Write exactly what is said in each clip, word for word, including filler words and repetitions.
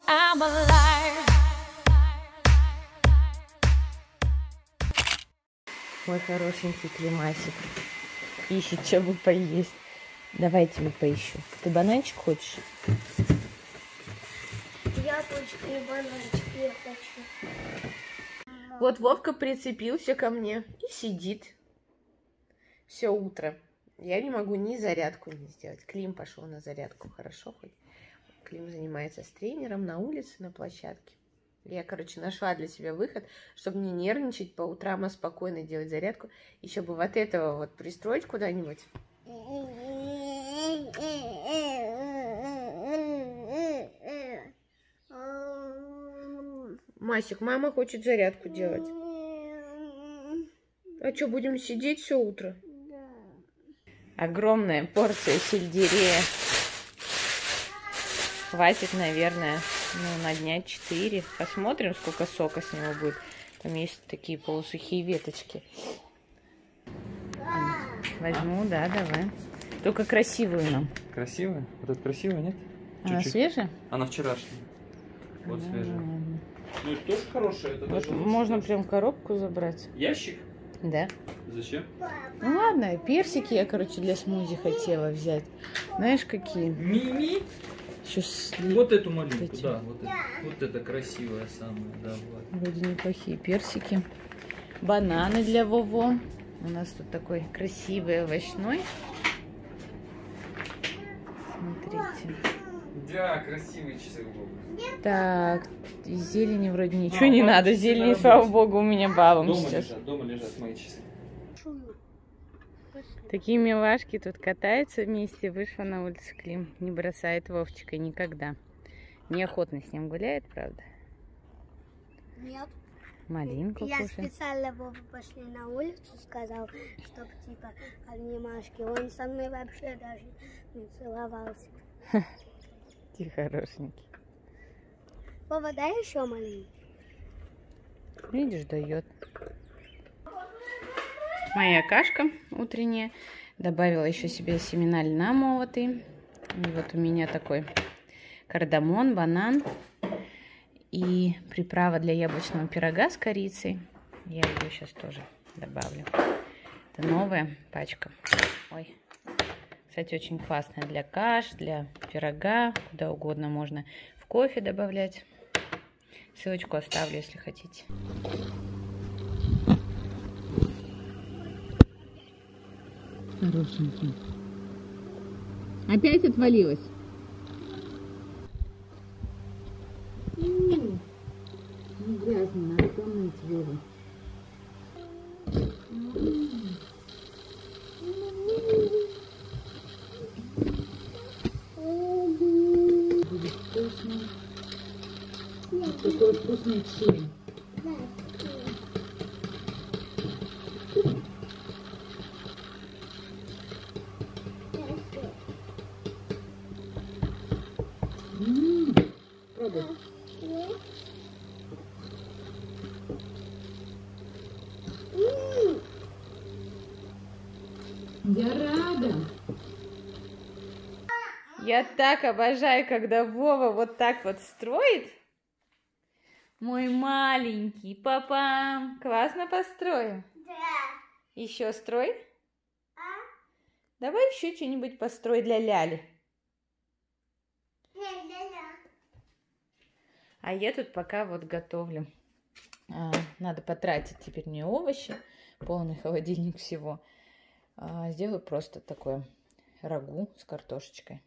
I'm alive. Мой хорошенький Климасик ищет, что бы поесть. Давай я тебе поищу. Ты бананчик хочешь? Яблочко и бананчик я хочу. Вот Вовка прицепился ко мне и сидит все утро. Я не могу ни зарядку не сделать. Клим пошел на зарядку, хорошо хоть. Клим занимается с тренером на улице, на площадке. Я, короче, нашла для себя выход, чтобы не нервничать по утрам, а спокойно делать зарядку. Еще бы вот этого вот пристроить куда-нибудь. Масик, мама хочет зарядку делать. А что, будем сидеть все утро? Огромная порция сельдерея. Хватит, наверное, ну, на дня четыре. Посмотрим, сколько сока с него будет. Там есть такие полусухие веточки. Возьму, да, давай. Только красивую нам. Красивая? Вот это красивая, нет? Она Чуть-чуть. свежая? Она вчерашняя. Вот Да, свежая. ладно. Ну это тоже хорошая. Это Вот даже можно лучше. прям коробку забрать. Ящик? Да. Зачем? Ну ладно, персики я, короче, для смузи хотела взять. Знаешь, какие? Мими? Еще сли... Вот эту маленькую, эти. да. Вот это, вот это красивая самая, да, вот. Вроде неплохие персики. Бананы для Вово. У нас тут такой красивый овощной. Смотрите. Да, красивые часы. Так, из зелени вроде ничего А, не вот надо. часы Зелени, на слава работе. богу, у меня балом Дома сейчас. лежат, дома лежат мои часы. Такие милашки тут катаются вместе. Вышла на улицу Клим. Не бросает Вовчика никогда. Неохотно с ним гуляет, правда? Нет. Малинку Я кушает. специально Вова пошли на улицу, сказал, чтобы типа обнимашки. Он со мной вообще даже не целовался. Ты хорошенький. Вова, дай еще маленький. Видишь, дает. Моя кашка утренняя. Добавила еще себе семена льна молотые. И вот у меня такой кардамон, банан. И приправа для яблочного пирога с корицей. Я ее сейчас тоже добавлю. Это новая пачка. Ой. Кстати, очень классная для каш, для пирога. Куда угодно можно в кофе добавлять. Ссылочку оставлю, если хотите. Хорошенький. Опять отвалилась? Ну, грязно, надо помыть его. Будет вкусно. Вот такой вкусный чили. М-м-м. Пробуй. Я рада. Я так обожаю, когда Вова вот так вот строит. Мой маленький папа. Классно построил. Да. Еще строй. А? Давай еще что-нибудь построй для Ляли. А я тут пока вот готовлю. А, надо потратить теперь мне овощи. Полный холодильник всего. А, сделаю просто такое рагу с картошечкой.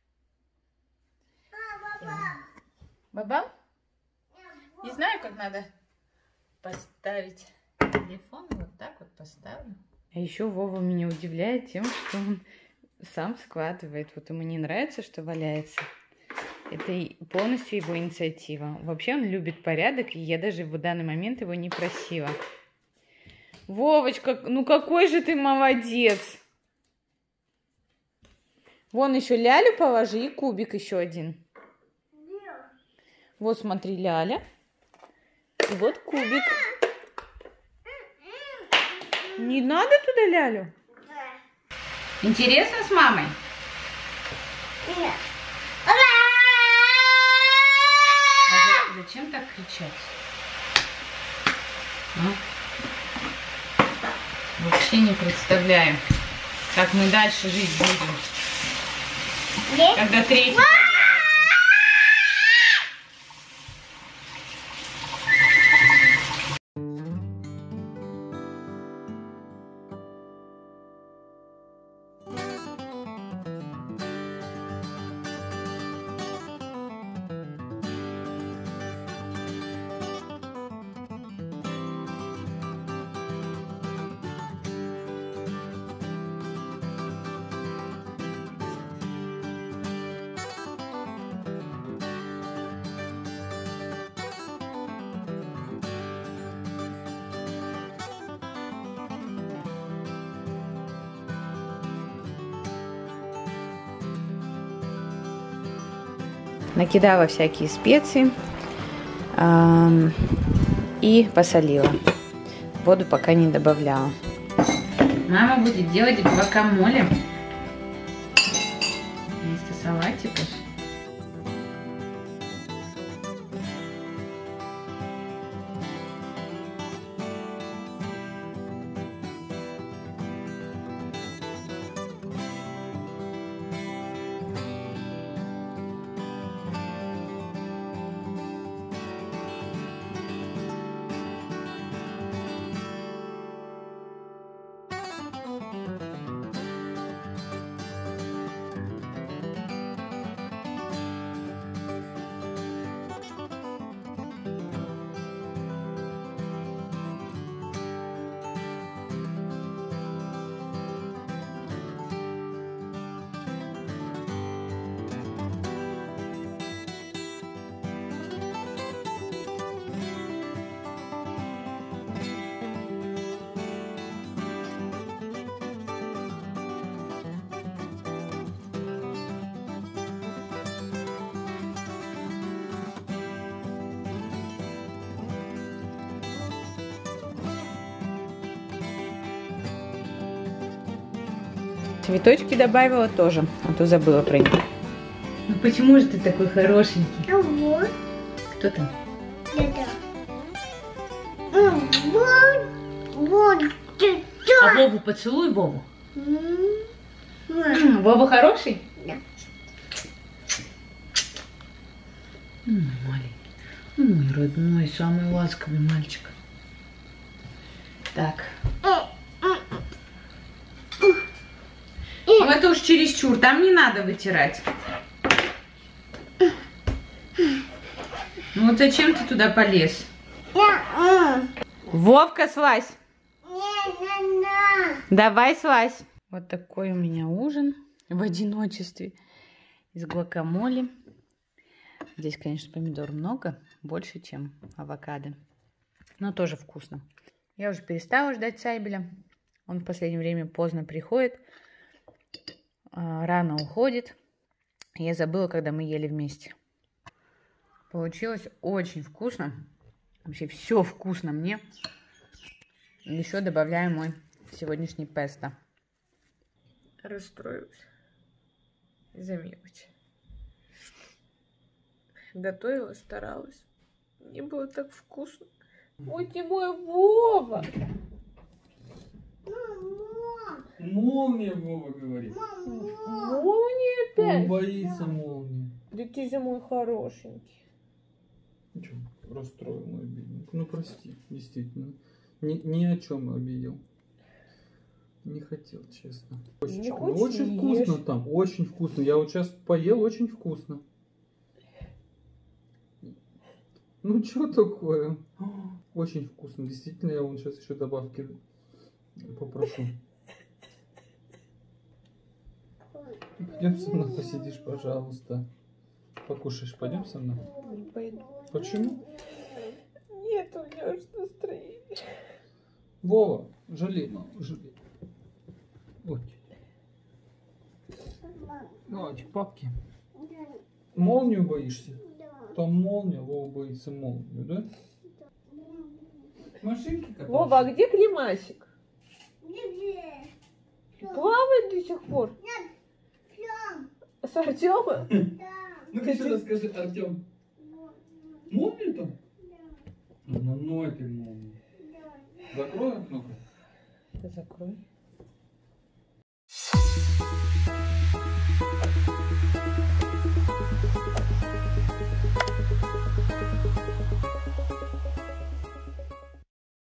Баба? Не знаю, как надо поставить телефон. Вот так вот поставлю. А еще Вова меня удивляет тем, что он сам складывает. Вот ему не нравится, что валяется. Это полностью его инициатива. Вообще он любит порядок, и я даже в данный момент его не просила. Вовочка, ну какой же ты молодец! Вон еще Лялю положи и кубик еще один. Вот смотри, Ляля. И вот кубик. Не надо туда Лялю? Интересно с мамой? Нет. Зачем так кричать? А? Вообще не представляю, как мы дальше жить будем. Нет? Когда третий появится. Накидала всякие специи эм, и посолила. Воду пока не добавляла. Мама будет делать гуакамоле вместо салатиков. Цветочки добавила тоже, а то забыла про них. Ну почему же ты такой хорошенький? А вот. Кто там? Это. Вот. Вот. А Вову поцелуй, Вову. Вова хороший? Да. Маленький. Мой родной, самый ласковый мальчик. Так. Ну это уж чересчур, там не надо вытирать. Ну вот зачем ты туда полез? Вовка, слазь. Давай слазь. Вот такой у меня ужин в одиночестве из гуакамоле. Здесь, конечно, помидор много, больше, чем авокадо. Но тоже вкусно. Я уже перестала ждать Сайбеля. Он в последнее время поздно приходит. Рано уходит. Я забыла, когда мы ели вместе. Получилось очень вкусно. Вообще все вкусно мне. Еще добавляю мой сегодняшний песто. Расстроилась из-за мелочи. Готовила, старалась. Мне было так вкусно. Ой, ты мой Вова! Молния, Вова говорит. Молния опять? Он боится молнии. Да ты же мой хорошенький. Ничего, расстроил мой бедник. Ну прости, действительно. Ни, ни о чем обидел. Не хотел, честно. Очень, Не ну, очень вкусно там, очень вкусно. Я вот сейчас поел, очень вкусно. Ну что такое? Очень вкусно. Действительно, я вон сейчас еще добавки попрошу. Пойдем со мной посидишь, пожалуйста. Покушаешь, пойдем со мной? Не пойду. Почему? Нет у меня уж настроения. Вова, жалей, маму, жалей. Вот. Давайте, папки. Молнию боишься? Там молния, Вова боится молнию, да? Машинки катаются. Вова, а где Климасик? Плавает до сих пор? С Артемом? Ну-ка еще раз скажи, Артем. Молнию Ну, ну, это молния. Закрой окно. Закрой.